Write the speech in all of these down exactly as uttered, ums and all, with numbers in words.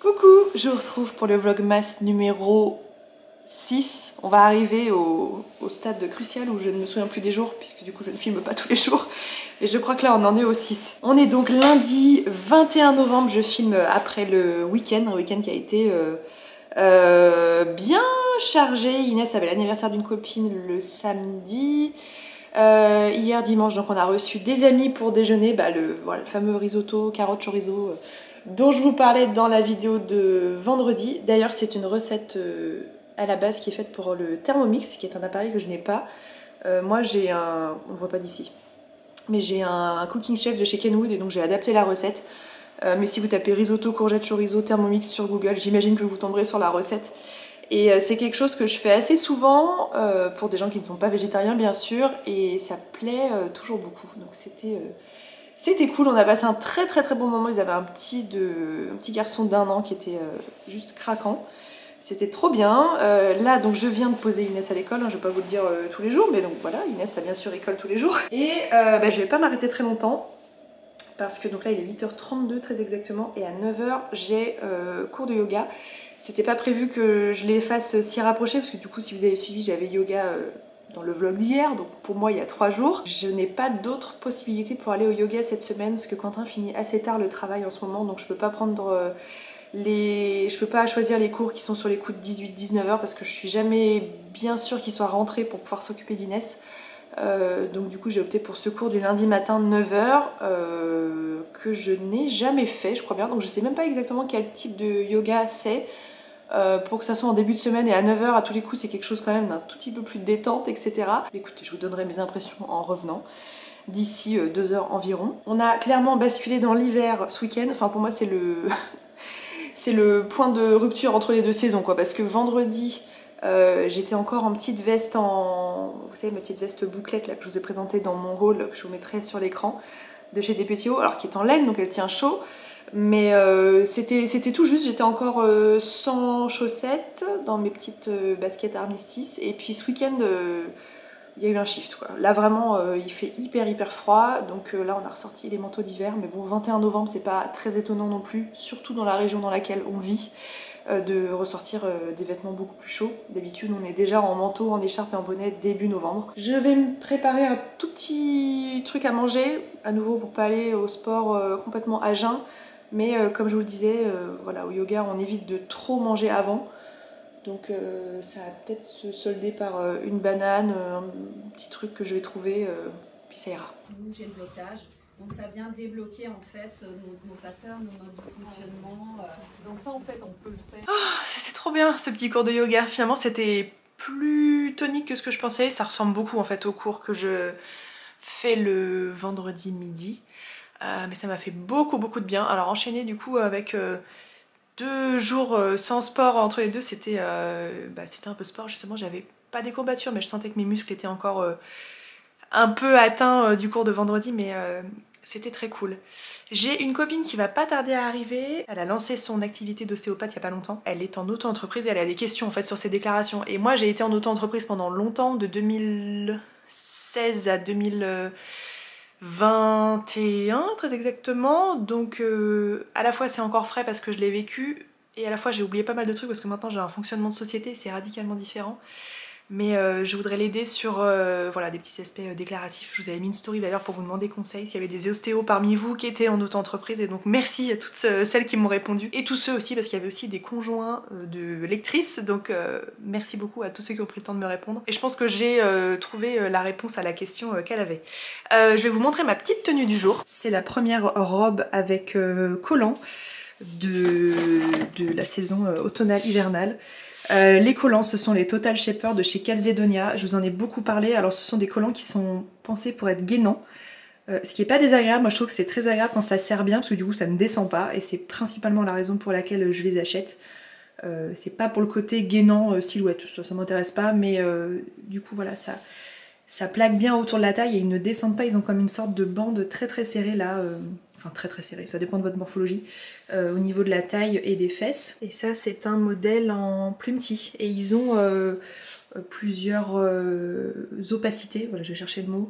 Coucou, je vous retrouve pour le vlogmas numéro six. On va arriver au, au stade crucial où je ne me souviens plus des jours puisque du coup je ne filme pas tous les jours. Et je crois que là on en est au six. On est donc lundi vingt et un novembre, je filme après le week-end, un week-end qui a été euh, euh, bien chargé. Inès avait l'anniversaire d'une copine le samedi. Euh, hier dimanche, donc on a reçu des amis pour déjeuner, bah, le, voilà, le fameux risotto, carotte chorizo euh, dont je vous parlais dans la vidéo de vendredi. D'ailleurs c'est une recette euh, à la base qui est faite pour le Thermomix, qui est un appareil que je n'ai pas. Euh, moi j'ai un, on ne voit pas d'ici, mais j'ai un, un cooking chef de chez Kenwood et donc j'ai adapté la recette. Euh, mais si vous tapez risotto, courgette, chorizo, Thermomix sur Google, j'imagine que vous tomberez sur la recette. Et euh, c'est quelque chose que je fais assez souvent, euh, pour des gens qui ne sont pas végétariens bien sûr, et ça plaît euh, toujours beaucoup. Donc c'était euh, c'était cool, on a passé un très très très bon moment. Ils avaient un petit, de, un petit garçon d'un an qui était euh, juste craquant. C'était trop bien. Euh, là donc je viens de poser Inès à l'école, hein, je vais pas vous le dire euh, tous les jours, mais donc voilà, Inès a bien sûr école tous les jours. Et euh, bah, je vais pas m'arrêter très longtemps. Parce que donc là il est huit heures trente-deux très exactement et à neuf heures j'ai euh, cours de yoga. C'était pas prévu que je les fasse si rapprochés parce que du coup si vous avez suivi j'avais yoga euh, dans le vlog d'hier, donc pour moi il y a trois jours. Je n'ai pas d'autres possibilités pour aller au yoga cette semaine parce que Quentin finit assez tard le travail en ce moment, donc je peux pas prendre euh, les... je peux pas choisir les cours qui sont sur les coups de dix-huit dix-neuf heures parce que je suis jamais bien sûre qu'il soit rentré pour pouvoir s'occuper d'Inès. Euh, donc du coup j'ai opté pour ce cours du lundi matin neuf heures euh, que je n'ai jamais fait je crois bien, donc je sais même pas exactement quel type de yoga c'est, euh, pour que ça soit en début de semaine et à neuf heures à tous les coups c'est quelque chose quand même d'un tout petit peu plus détente, etc. Écoutez, je vous donnerai mes impressions en revenant d'ici euh, deux heures environ. On a clairement basculé dans l'hiver ce week-end, enfin pour moi c'est le c'est le point de rupture entre les deux saisons quoi, parce que vendredi Euh, j'étais encore en petite veste en... Vous savez ma petite veste bouclette là que je vous ai présentée dans mon haul, que je vous mettrai sur l'écran, de chez Despetio, alors qui est en laine donc elle tient chaud. Mais euh, c'était tout juste, j'étais encore euh, sans chaussettes, dans mes petites euh, baskets armistice. Et puis ce week-end, euh, il y a eu un shift quoi. Là vraiment euh, il fait hyper hyper froid, donc euh, là on a ressorti les manteaux d'hiver. Mais bon, vingt et un novembre c'est pas très étonnant non plus, surtout dans la région dans laquelle on vit, de ressortir des vêtements beaucoup plus chauds. D'habitude on est déjà en manteau, en écharpe et en bonnet début novembre. Je vais me préparer un tout petit truc à manger, à nouveau pour pas aller au sport euh, complètement à jeun, mais euh, comme je vous le disais, euh, voilà, au yoga on évite de trop manger avant, donc euh, ça va peut-être se solder par euh, une banane, euh, un petit truc que je vais trouver, euh, puis ça ira. Nous j'ai le blocage. Donc ça vient débloquer en fait nos, nos patterns, nos modes de fonctionnement. Euh, donc ça en fait on peut le faire. Oh, c'était trop bien ce petit cours de yoga. Finalement c'était plus tonique que ce que je pensais. Ça ressemble beaucoup en fait au cours que je fais le vendredi midi. Euh, mais ça m'a fait beaucoup beaucoup de bien. Alors enchaîner du coup avec euh, deux jours euh, sans sport entre les deux, c'était euh, bah, c'était un peu sport justement. J'avais pas des courbatures mais je sentais que mes muscles étaient encore euh, un peu atteints euh, du cours de vendredi, mais euh, c'était très cool. J'ai une copine qui va pas tarder à arriver. Elle a lancé son activité d'ostéopathe il y a pas longtemps. Elle est en auto-entreprise et elle a des questions en fait sur ses déclarations. Et moi j'ai été en auto-entreprise pendant longtemps, de deux mille seize à deux mille vingt et un très exactement. Donc euh, à la fois c'est encore frais parce que je l'ai vécu, et à la fois j'ai oublié pas mal de trucs parce que maintenant j'ai un fonctionnement de société, c'est radicalement différent. Mais euh, je voudrais l'aider sur euh, voilà, des petits aspects euh, déclaratifs. Je vous avais mis une story d'ailleurs pour vous demander conseil s'il y avait des ostéos parmi vous qui étaient en auto-entreprise, et donc merci à toutes euh, celles qui m'ont répondu, et tous ceux aussi, parce qu'il y avait aussi des conjoints euh, de lectrices, donc euh, merci beaucoup à tous ceux qui ont pris le temps de me répondre. Et je pense que j'ai euh, trouvé euh, la réponse à la question euh, qu'elle avait. Euh, je vais vous montrer ma petite tenue du jour. C'est la première robe avec euh, collant de, de la saison euh, automnale-hivernale. Euh, les collants, ce sont les Total Shaper de chez Calzedonia. Je vous en ai beaucoup parlé. Alors ce sont des collants qui sont pensés pour être gainants, euh, ce qui est pas désagréable. Moi je trouve que c'est très agréable quand ça serre bien, parce que du coup ça ne descend pas, et c'est principalement la raison pour laquelle je les achète. Euh, c'est pas pour le côté gainant euh, silhouette, ça, ça m'intéresse pas, mais euh, du coup voilà, ça, ça plaque bien autour de la taille et ils ne descendent pas. Ils ont comme une sorte de bande très très serrée là, euh, enfin très très serrée, ça dépend de votre morphologie, euh, au niveau de la taille et des fesses. Et ça c'est un modèle en plumetis, et ils ont euh, plusieurs euh, opacités, voilà je vais chercher le mot,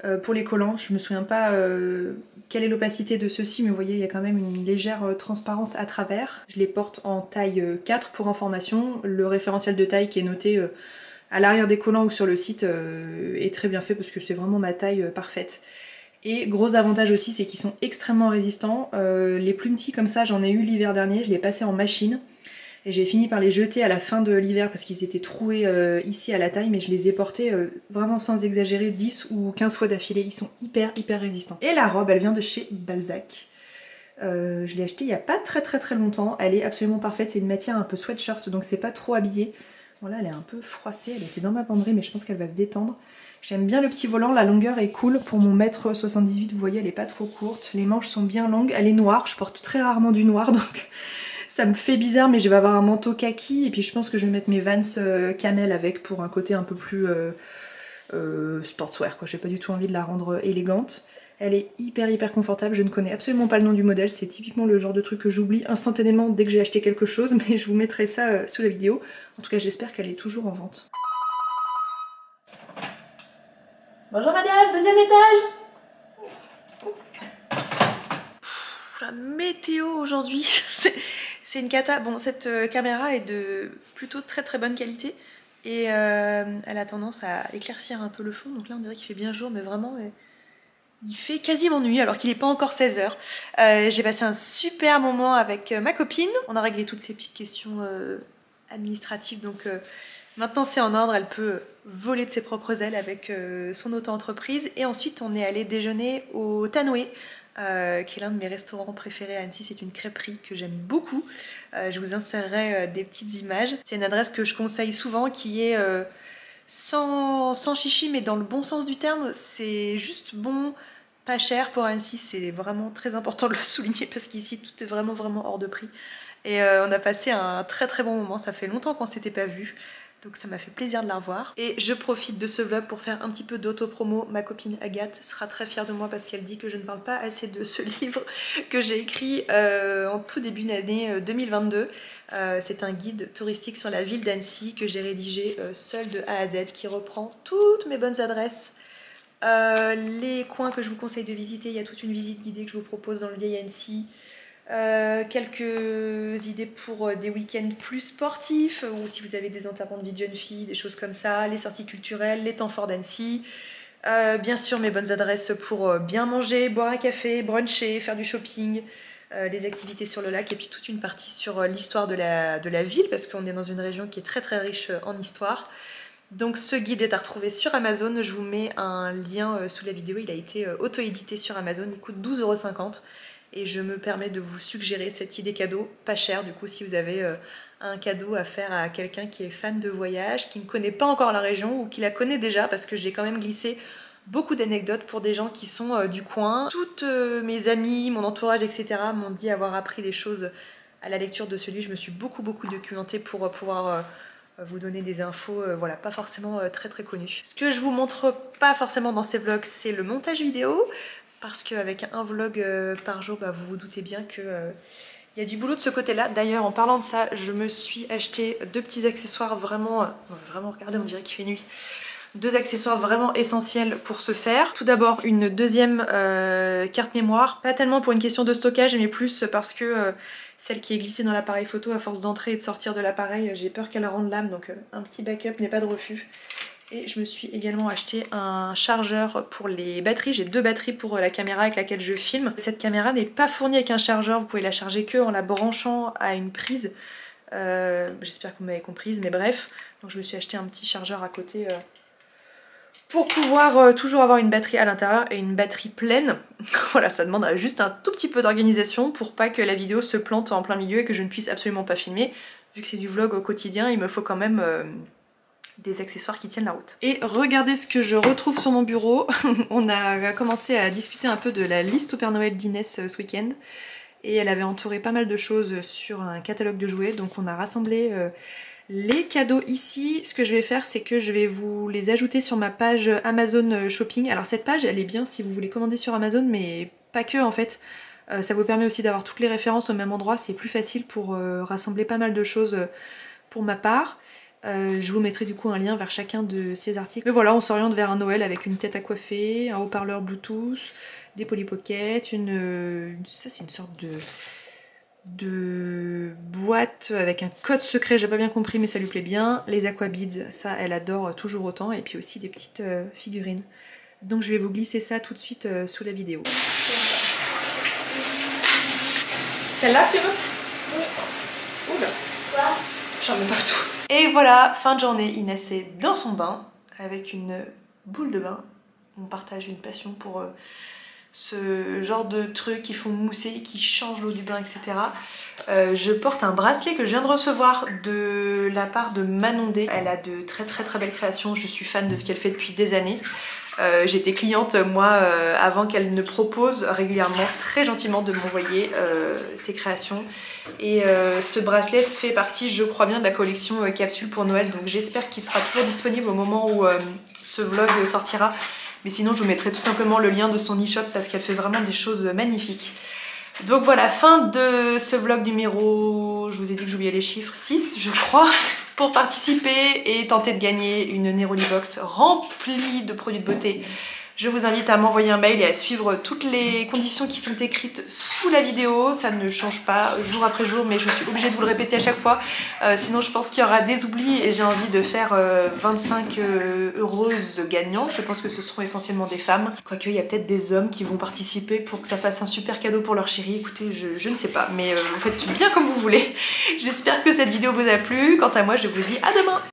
Euh, pour les collants, je me souviens pas euh, quelle est l'opacité de ceux-ci, mais vous voyez il y a quand même une légère euh, transparence à travers. Je les porte en taille euh, quatre pour information. Le référentiel de taille qui est noté euh, à l'arrière des collants ou sur le site euh, est très bien fait parce que c'est vraiment ma taille euh, parfaite. Et gros avantage aussi, c'est qu'ils sont extrêmement résistants. Euh, les plus petits comme ça, j'en ai eu l'hiver dernier, je les passais en machine. Et j'ai fini par les jeter à la fin de l'hiver parce qu'ils étaient troués euh, ici à la taille, mais je les ai portés euh, vraiment sans exagérer dix ou quinze fois d'affilée. Ils sont hyper hyper résistants. Et la robe, elle vient de chez Balzac. Euh, je l'ai achetée il n'y a pas très très très longtemps. Elle est absolument parfaite, c'est une matière un peu sweatshirt, donc c'est pas trop habillé. Bon là elle est un peu froissée, elle était dans ma penderie, mais je pense qu'elle va se détendre. J'aime bien le petit volant, la longueur est cool. Pour mon mètre soixante-dix-huit, vous voyez, elle est pas trop courte. Les manches sont bien longues, elle est noire, je porte très rarement du noir, donc... ça me fait bizarre, mais je vais avoir un manteau kaki et puis je pense que je vais mettre mes Vans euh, camel avec pour un côté un peu plus euh, euh, sportswear quoi. J'ai pas du tout envie de la rendre élégante. Elle est hyper hyper confortable, je ne connais absolument pas le nom du modèle, c'est typiquement le genre de truc que j'oublie instantanément dès que j'ai acheté quelque chose, mais je vous mettrai ça euh, sous la vidéo. En tout cas j'espère qu'elle est toujours en vente. Bonjour madame, deuxième étage. Pff, la météo aujourd'hui, c'est... C'est une cata. Bon, cette euh, caméra est de plutôt très très bonne qualité et euh, elle a tendance à éclaircir un peu le fond. Donc là, on dirait qu'il fait bien jour, mais vraiment, euh, il fait quasiment nuit alors qu'il n'est pas encore seize heures. Euh, J'ai passé un super moment avec euh, ma copine. On a réglé toutes ces petites questions euh, administratives. Donc euh, maintenant, c'est en ordre. Elle peut voler de ses propres ailes avec euh, son auto-entreprise. Et ensuite, on est allé déjeuner au Tanoué. Euh, qui est l'un de mes restaurants préférés à Annecy, c'est une crêperie que j'aime beaucoup. Euh, je vous insérerai euh, des petites images. C'est une adresse que je conseille souvent, qui est euh, sans, sans chichi, mais dans le bon sens du terme. C'est juste bon, pas cher pour Annecy, c'est vraiment très important de le souligner parce qu'ici tout est vraiment vraiment hors de prix. Et euh, on a passé un très très bon moment, ça fait longtemps qu'on s'était pas vu. Donc ça m'a fait plaisir de la revoir. Et je profite de ce vlog pour faire un petit peu d'auto-promo. Ma copine Agathe sera très fière de moi parce qu'elle dit que je ne parle pas assez de ce livre que j'ai écrit euh, en tout début d'année deux mille vingt-deux. Euh, c'est un guide touristique sur la ville d'Annecy que j'ai rédigé euh, seule de A à Z, qui reprend toutes mes bonnes adresses. Euh, les coins que je vous conseille de visiter, il y a toute une visite guidée que je vous propose dans le vieil Annecy. Euh, quelques idées pour euh, des week-ends plus sportifs, ou si vous avez des enterrements de vie de jeunes filles, des choses comme ça, les sorties culturelles, les temps forts d'Annecy. Euh, bien sûr mes bonnes adresses pour euh, bien manger, boire un café, bruncher, faire du shopping, euh, les activités sur le lac, et puis toute une partie sur euh, l'histoire de la, de la ville, parce qu'on est dans une région qui est très très riche euh, en histoire. Donc ce guide est à retrouver sur Amazon, je vous mets un lien euh, sous la vidéo, il a été euh, auto-édité sur Amazon, il coûte douze euros cinquante. Et je me permets de vous suggérer cette idée cadeau, pas cher du coup, si vous avez euh, un cadeau à faire à quelqu'un qui est fan de voyage, qui ne connaît pas encore la région ou qui la connaît déjà, parce que j'ai quand même glissé beaucoup d'anecdotes pour des gens qui sont euh, du coin. Toutes euh, mes amies, mon entourage, et cetera m'ont dit avoir appris des choses à la lecture de ce livre. Je me suis beaucoup beaucoup documentée pour euh, pouvoir euh, vous donner des infos, euh, voilà, pas forcément euh, très très connues. Ce que je vous montre pas forcément dans ces vlogs, c'est le montage vidéo. Parce qu'avec un vlog euh, par jour, bah, vous vous doutez bien qu'il euh, y a du boulot de ce côté-là. D'ailleurs, en parlant de ça, je me suis acheté deux petits accessoires vraiment... Euh, vraiment, regardez, on dirait qu'il fait nuit. Deux accessoires vraiment essentiels pour ce faire. Tout d'abord, une deuxième euh, carte mémoire. Pas tellement pour une question de stockage, mais plus parce que euh, celle qui est glissée dans l'appareil photo, à force d'entrer et de sortir de l'appareil, j'ai peur qu'elle rende l'âme. Donc euh, un petit backup n'est pas de refus. Et je me suis également acheté un chargeur pour les batteries. J'ai deux batteries pour la caméra avec laquelle je filme. Cette caméra n'est pas fournie avec un chargeur, vous pouvez la charger que en la branchant à une prise. Euh, J'espère que vous m'avez comprise, mais bref. Donc je me suis acheté un petit chargeur à côté euh, pour pouvoir euh, toujours avoir une batterie à l'intérieur et une batterie pleine. Voilà, ça demande juste un tout petit peu d'organisation pour pas que la vidéo se plante en plein milieu et que je ne puisse absolument pas filmer. Vu que c'est du vlog au quotidien, il me faut quand même... Euh, des accessoires qui tiennent la route. Et regardez ce que je retrouve sur mon bureau. On a commencé à discuter un peu de la liste au Père Noël d'Inès ce week-end. Et elle avait entouré pas mal de choses sur un catalogue de jouets. Donc on a rassemblé euh, les cadeaux ici. Ce que je vais faire, c'est que je vais vous les ajouter sur ma page Amazon Shopping. Alors cette page, elle est bien si vous voulez commander sur Amazon, mais pas que en fait. Euh, ça vous permet aussi d'avoir toutes les références au même endroit. C'est plus facile pour euh, rassembler pas mal de choses pour ma part. Euh, je vous mettrai du coup un lien vers chacun de ces articles. Mais voilà, on s'oriente vers un Noël avec une tête à coiffer, un haut-parleur Bluetooth, des Polly Pocket, une, une ça c'est une sorte de de boîte avec un code secret, j'ai pas bien compris mais ça lui plaît bien. Les Aquabeads, ça elle adore toujours autant, et puis aussi des petites euh, figurines. Donc je vais vous glisser ça tout de suite euh, sous la vidéo. Celle-là tu veux? Oui. Oula. Quoi? J'en mets partout. Et voilà, fin de journée, Inès est dans son bain avec une boule de bain. On partage une passion pour euh, ce genre de trucs qui font mousser, qui changent l'eau du bain, et cetera. Euh, je porte un bracelet que je viens de recevoir de la part de Manon D. Elle a de très très très belles créations, je suis fan de ce qu'elle fait depuis des années. Euh, J'étais cliente moi euh, avant qu'elle ne propose régulièrement, très gentiment, de m'envoyer euh, ses créations. Et euh, ce bracelet fait partie, je crois bien, de la collection euh, capsule pour Noël. Donc j'espère qu'il sera toujours disponible au moment où euh, ce vlog sortira. Mais sinon je vous mettrai tout simplement le lien de son e-shop parce qu'elle fait vraiment des choses magnifiques. Donc voilà, fin de ce vlog numéro, je vous ai dit que j'oubliais les chiffres, six je crois. Pour participer et tenter de gagner une Neroli Box remplie de produits de beauté, je vous invite à m'envoyer un mail et à suivre toutes les conditions qui sont écrites sous la vidéo. Ça ne change pas jour après jour, mais je suis obligée de vous le répéter à chaque fois. Euh, sinon je pense qu'il y aura des oublis et j'ai envie de faire euh, vingt-cinq euh, heureuses gagnantes. Je pense que ce seront essentiellement des femmes. Quoique il y a peut-être des hommes qui vont participer pour que ça fasse un super cadeau pour leur chérie. Écoutez, je, je ne sais pas, mais euh, vous faites bien comme vous voulez. J'espère que cette vidéo vous a plu. Quant à moi, je vous dis à demain.